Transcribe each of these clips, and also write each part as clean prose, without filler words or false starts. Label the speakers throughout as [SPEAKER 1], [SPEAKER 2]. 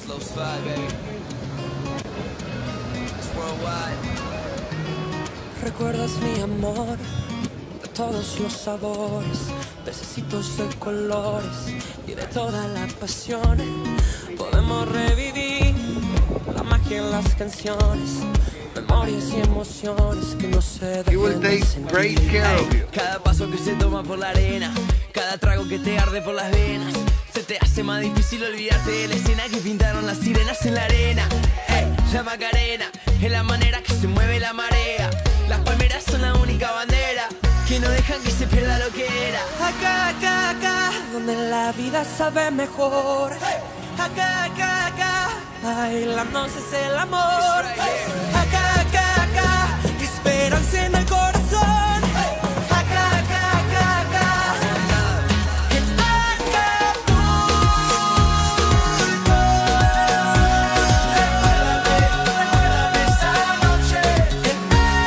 [SPEAKER 1] Slow slide, baby. It's worldwide.
[SPEAKER 2] Recuerdas mi amor, de todos los sabores, pececitos de colores y de toda la pasión. Podemos revivir la magia en las canciones, memorias y emociones que no se
[SPEAKER 3] He will
[SPEAKER 2] dejen de
[SPEAKER 3] take great
[SPEAKER 2] sentir.
[SPEAKER 3] care of you.
[SPEAKER 1] Cada paso que se toma por la arena, cada trago que te arde por las venas, se te hace más difícil olvidarte de la escena que pintaron las sirenas en la arena. La Macarena es la manera que se mueve la marea. Las palmeras son la única bandera que no dejan que se pierda lo que era.
[SPEAKER 2] Acá, acá, acá, donde la vida sabe mejor. Acá, acá, acá, bailándonos es el amor. Acá, acá, acá, esperanza en el corazón. Acá, acá, acá, acá, en Acapulco. Recuérdame esa noche en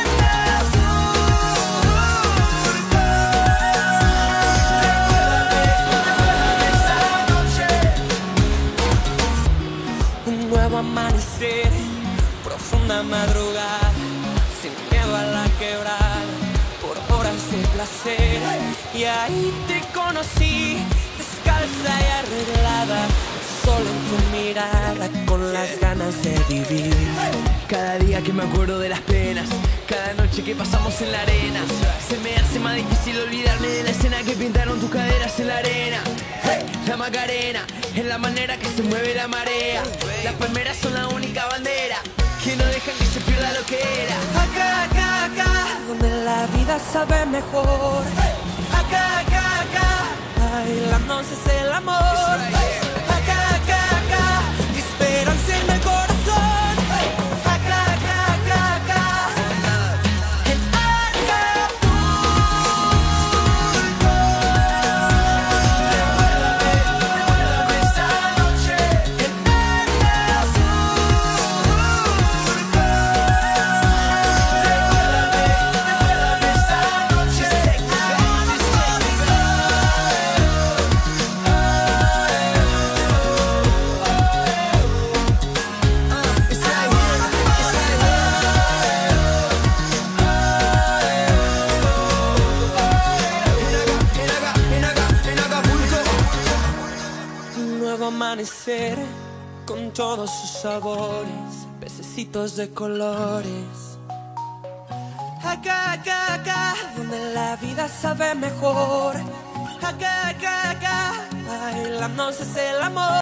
[SPEAKER 2] un nuevo amanecer, profunda madrugada, sin miedo a la quebrada, por horas de placer. Y ahí te conocí, descalza y arreglada, solo en tu mirada, con las ganas de vivir.
[SPEAKER 1] Cada día que me acuerdo de las penas, cada noche que pasamos en la arena, se me hace más difícil olvidarme de la escena que pintaron tus caderas en la arena. La Macarena es la manera que se mueve la marea. Las palmeras son la única bandera que no dejan que se pierda lo que era.
[SPEAKER 2] Acá, acá, acá, donde la vida sabe mejor. Acá, acá, acá, bailándonos es el amor. Acá, acá, acá, esperanza en el corazón. Acá, acá, acá, acá, en Acapulco. Recuérdame esa noche en Recuérdame esa noche
[SPEAKER 1] en Acapulco.
[SPEAKER 2] Un nuevo amanecer con todos sus sabores, pececitos de colores. Acá, acá, acá, donde la vida sabe mejor. Acá, acá, acá, bailándonos es el amor.